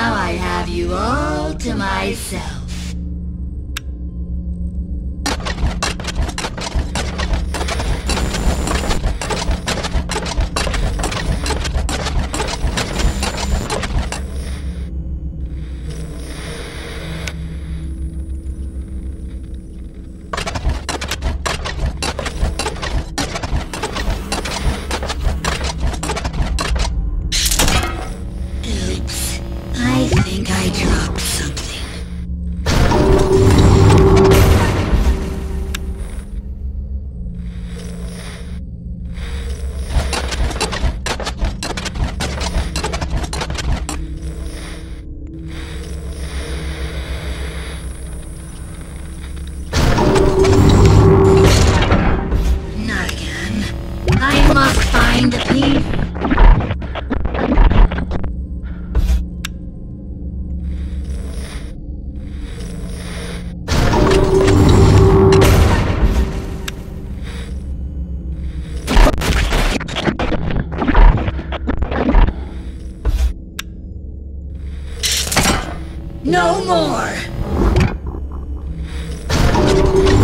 Now I have you all to myself. Oops. I think I dropped something. Not again. I must find the piece. No more!